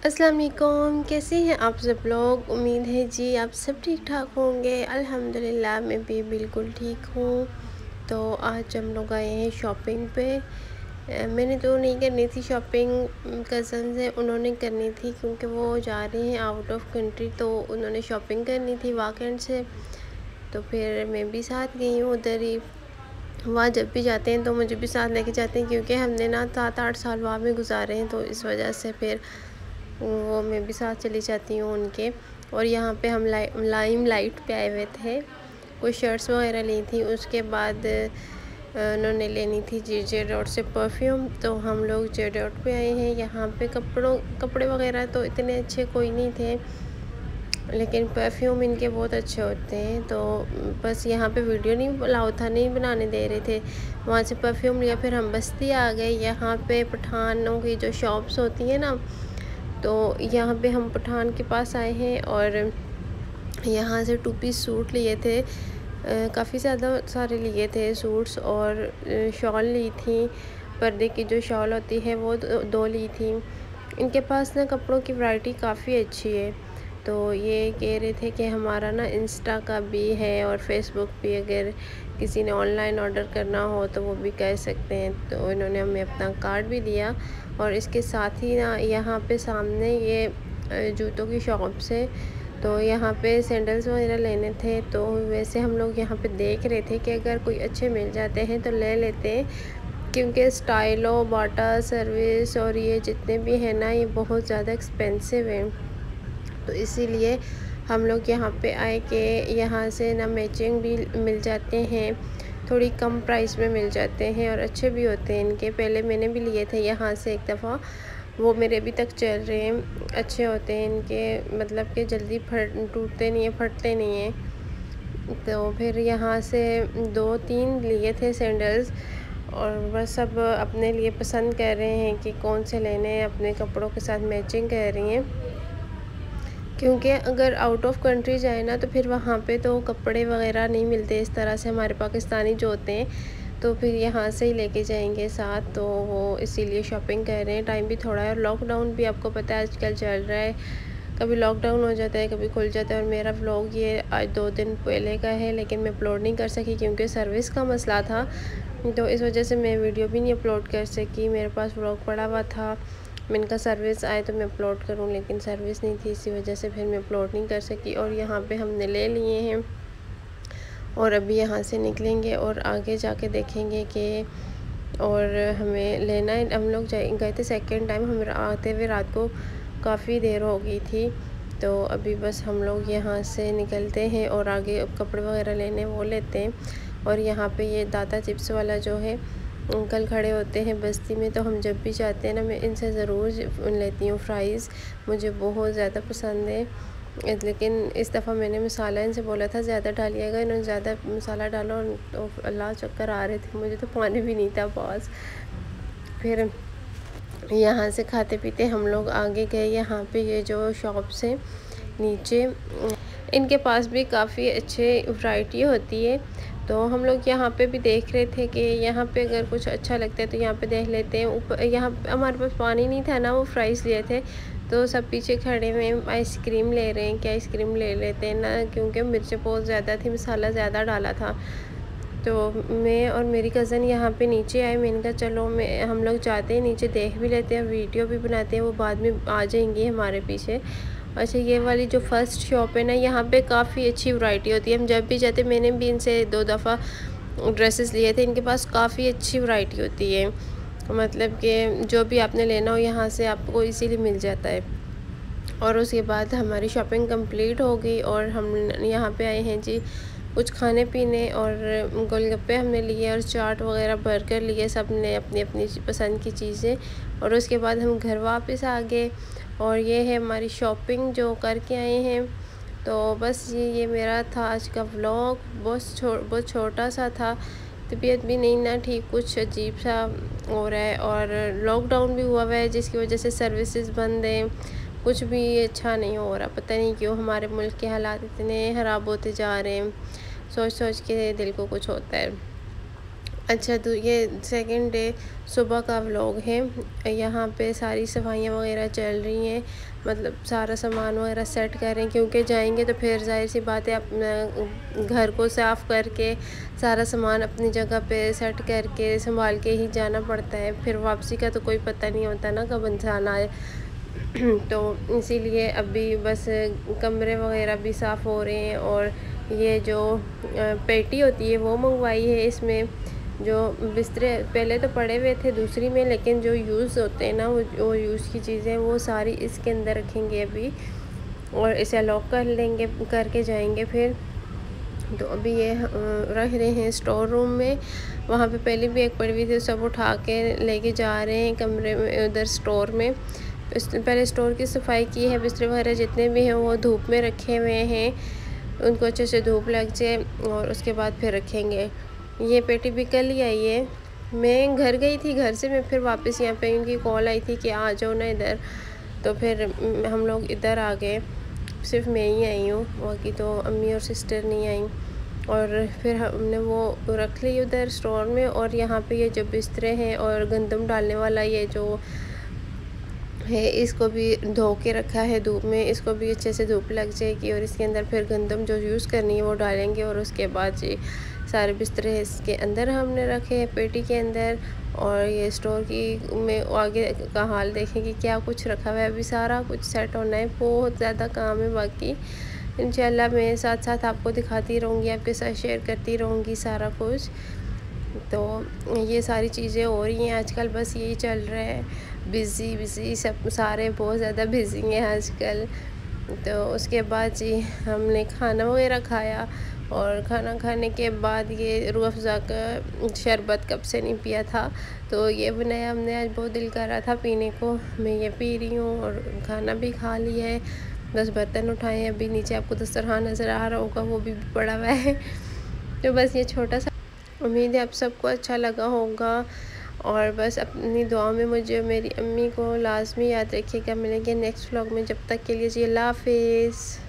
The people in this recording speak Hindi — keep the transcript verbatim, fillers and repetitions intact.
अस्सलाम वालेकुम, कैसे हैं आप सब लोग। उम्मीद है जी आप सब ठीक ठाक होंगे। अल्हम्दुलिल्लाह मैं भी बिल्कुल ठीक हूँ। तो आज हम लोग आए हैं शॉपिंग पे। अ, मैंने तो नहीं करनी थी शॉपिंग, कज़न्स हैं उन्होंने करनी थी क्योंकि वो जा रहे हैं आउट ऑफ कंट्री, तो उन्होंने शॉपिंग करनी थी वाकंड से। तो फिर मैं भी साथ गई हूँ उधर ही। वहाँ जब भी जाते हैं तो मुझे भी साथ लेके जाते हैं क्योंकि हमने ना सात आठ साल वहाँ में गुजारे हैं, तो इस वजह से फिर वो मैं भी साथ चली जाती हूँ उनके। और यहाँ पे हम लाई लाइम लाइट पे आए हुए थे, कुछ शर्ट्स वगैरह ली थी। उसके बाद उन्होंने लेनी थी जे जे डॉट से परफ्यूम, तो हम लोग जे डॉट पे आए हैं। यहाँ पे कपड़ों कपड़े वगैरह तो इतने अच्छे कोई नहीं थे, लेकिन परफ्यूम इनके बहुत अच्छे होते हैं। तो बस यहाँ पे वीडियो नहीं अलाउ था, नहीं बनाने दे रहे थे। वहाँ से परफ्यूम लिया, फिर हम बस्ती आ गए। यहाँ पे पठानों की जो शॉप्स होती हैं ना, तो यहाँ पे हम पठान के पास आए हैं और यहाँ से टू पीस सूट लिए थे। काफ़ी ज़्यादा सारे लिए थे सूट्स, और शॉल ली थी। पर्दे की जो शॉल होती है वो दो, दो ली थी। इनके पास ना कपड़ों की वैरायटी काफ़ी अच्छी है। तो ये कह रहे थे कि हमारा ना इंस्टा का भी है और फेसबुक भी, अगर किसी ने ऑनलाइन ऑर्डर करना हो तो वो भी कर सकते हैं। तो इन्होंने हमें अपना कार्ड भी दिया। और इसके साथ ही ना यहाँ पे सामने ये जूतों की शॉप्स है, तो यहाँ पे सैंडल्स वगैरह लेने थे। तो वैसे हम लोग यहाँ पे देख रहे थे कि अगर कोई अच्छे मिल जाते हैं तो ले लेते हैं, क्योंकि स्टाइलो, बाटा सर्विस और ये जितने भी हैं ना, ये बहुत ज़्यादा एक्सपेंसिव हैं। तो इसीलिए हम लोग यहाँ पे आए कि यहाँ से ना मैचिंग भी मिल जाते हैं, थोड़ी कम प्राइस में मिल जाते हैं और अच्छे भी होते हैं इनके। पहले मैंने भी लिए थे यहाँ से एक दफ़ा, वो मेरे अभी तक चल रहे हैं, अच्छे होते हैं इनके, मतलब कि जल्दी फट टूटते नहीं हैं, फटते नहीं हैं। तो फिर यहाँ से दो तीन लिए थे सैंडल्स, और बस सब अपने लिए पसंद कर रहे हैं कि कौन से लेने हैं, अपने कपड़ों के साथ मैचिंग कर रही हैं। क्योंकि अगर आउट ऑफ कंट्री जाए ना तो फिर वहाँ पे तो कपड़े वगैरह नहीं मिलते इस तरह से हमारे पाकिस्तानी जो होते हैं, तो फिर यहाँ से ही लेके जाएंगे साथ। तो वो इसीलिए शॉपिंग कर रहे हैं। टाइम भी थोड़ा है और लॉकडाउन भी आपको पता है आजकल चल रहा है, कभी लॉकडाउन हो जाता है कभी खुल जाता है। और मेरा व्लॉग ये आज दो दिन पहले का है, लेकिन मैं अपलोड नहीं कर सकी क्योंकि सर्विस का मसला था, तो इस वजह से मैं वीडियो भी नहीं अपलोड कर सकी। मेरे पास व्लॉग पड़ा हुआ था, मैंने कहा सर्विस आए तो मैं अपलोड करूं, लेकिन सर्विस नहीं थी, इसी वजह से फिर मैं अपलोड नहीं कर सकी। और यहाँ पे हमने ले लिए हैं और अभी यहाँ से निकलेंगे और आगे जाके देखेंगे कि और हमें लेना है। हम लोग गए थे सेकंड टाइम, हम आते हुए रात को काफ़ी देर हो गई थी। तो अभी बस हम लोग यहाँ से निकलते हैं और आगे अब कपड़े वगैरह लेने वो लेते हैं। और यहाँ पे ये दादा चिप्स वाला जो है अंकल खड़े होते हैं बस्ती में, तो हम जब भी जाते हैं ना मैं इनसे ज़रूर लेती हूँ फ्राइज़, मुझे बहुत ज़्यादा पसंद है। लेकिन इस दफ़ा मैंने मसाला इनसे बोला था ज़्यादा डालिएगा, इन्होंने ज़्यादा मसाला डाला और तो अल्लाह चक्कर आ रहे थे, मुझे तो पानी भी नहीं था पास। फिर यहाँ से खाते पीते हम लोग आगे गए। यहाँ पे ये जो शॉप्स हैं नीचे, इनके पास भी काफ़ी अच्छे वैरायटी होती है। तो हम लोग यहाँ पे भी देख रहे थे कि यहाँ पे अगर कुछ अच्छा लगता है तो यहाँ पे देख लेते हैं। ऊपर यहाँ हमारे पास पानी नहीं था ना, वो फ्राइज़ लिए थे, तो सब पीछे खड़े हुए आइसक्रीम ले रहे हैं कि आइसक्रीम ले लेते हैं ना, क्योंकि मिर्चें बहुत ज़्यादा थी, मसाला ज़्यादा डाला था। तो मैं और मेरी कज़न यहाँ पे नीचे आए, मैंने कहा चलो मैं हम लोग जाते हैं नीचे, देख भी लेते हैं, वीडियो भी बनाते हैं, वो बाद में आ जाएंगी हमारे पीछे। अच्छा, ये वाली जो फर्स्ट शॉप है ना, यहाँ पे काफ़ी अच्छी वैरायटी होती है। हम जब भी जाते, मैंने भी इनसे दो दफ़ा ड्रेसेस लिए थे, इनके पास काफ़ी अच्छी वैरायटी होती है, मतलब कि जो भी आपने लेना हो यहाँ से आपको इजीली मिल जाता है। और उसके बाद हमारी शॉपिंग कंप्लीट हो गई और हम यहाँ पे आए हैं जी कुछ खाने पीने, और गोलगप्पे हमने लिए और चाट वगैरह बर्गर लिए, सब ने अपनी अपनी पसंद की चीज़ें। और उसके बाद हम घर वापस आ गए और ये है हमारी शॉपिंग जो करके आए हैं। तो बस ये ये मेरा था आज का व्लॉग, बहुत छो बहुत छोटा सा था। तबीयत भी नहीं ना ठीक, कुछ अजीब सा हो रहा है, और लॉकडाउन भी हुआ हुआ है जिसकी वजह से सर्विसेज बंद हैं, कुछ भी अच्छा नहीं हो रहा। पता नहीं क्यों हमारे मुल्क के हालात इतने ख़राब होते जा रहे हैं, सोच सोच के दिल को कुछ होता है। अच्छा, तो ये सेकंड डे सुबह का व्लॉग है। यहाँ पे सारी सफाइयाँ वगैरह चल रही हैं, मतलब सारा सामान वगैरह सेट कर रहे हैं, क्योंकि जाएंगे तो फिर जाहिर सी बात है अपना घर को साफ़ करके सारा सामान अपनी जगह पे सेट करके संभाल के ही जाना पड़ता है। फिर वापसी का तो कोई पता नहीं होता ना कब इंसान आए। तो इसीलिए अभी बस कमरे वगैरह भी साफ़ हो रहे हैं। और ये जो पेटी होती है वो मंगवाई है। इसमें जो बिस्तरे पहले तो पड़े हुए थे दूसरी में, लेकिन जो यूज़ होते हैं ना वो वो यूज़ की चीज़ें वो सारी इसके अंदर रखेंगे अभी, और इसे लॉक कर लेंगे, करके जाएंगे फिर। तो अभी ये रख रहे हैं स्टोर रूम में। वहाँ पे पहले भी एक पड़ी हुई थी, सब उठा के लेके जा रहे हैं कमरे में, उधर स्टोर में। पहले स्टोर की सफाई की है, बिस्तर वगैरह जितने भी हैं वो धूप में रखे हुए हैं, उनको अच्छे से धूप लग जाए और उसके बाद फिर रखेंगे। ये पेटी भी कल ही आई है। मैं घर गई थी, घर से मैं फिर वापस यहाँ पे इनकी कॉल आई थी कि आ जाओ ना इधर, तो फिर हम लोग इधर आ गए। सिर्फ मैं ही आई हूँ, बाकी तो अम्मी और सिस्टर नहीं आई। और फिर हमने वो रख ली उधर स्टोर में। और यहाँ पे ये जो बिस्तरे हैं और गंदम डालने वाला ये जो है, इसको भी धो के रखा है धूप में, इसको भी अच्छे से धूप लग जाएगी। और इसके अंदर फिर गंदम जो यूज़ करनी है वो डालेंगे। और उसके बाद जी सारे बिस्तरे इसके अंदर हमने रखे हैं, पेटी के अंदर। और ये स्टोर की में आगे का हाल देखें कि क्या कुछ रखा हुआ है। अभी सारा कुछ सेट होना है, बहुत ज़्यादा काम है। बाकी इंशाल्लाह मैं साथ साथ आपको दिखाती रहूँगी, आपके साथ शेयर करती रहूँगी सारा कुछ। तो ये सारी चीज़ें हो रही हैं आजकल, बस यही चल रहा है, बिज़ी बिज़ी सब, सारे बहुत ज़्यादा बिज़ी हैं आजकल। तो उसके बाद जी हमने खाना वगैरह खाया। और खाना खाने के बाद ये रूह अफ़ज़ा का शरबत कब से नहीं पिया था, तो ये बनाया हमने। आज बहुत दिल कर रहा था पीने को, मैं ये पी रही हूँ। और खाना भी खा लिया है, बस बर्तन उठाए। अभी नीचे आपको दस्तरखान नज़र आ रहा होगा, वो भी पड़ा हुआ है। तो बस ये छोटा सा, उम्मीद है आप सबको अच्छा लगा होगा। और बस अपनी दुआ में मुझे मेरी अम्मी को लाजमी याद रखिएगा। मिलेंगे नेक्स्ट व्लॉग में, जब तक के लिए जी अल्लाह हाफिज़।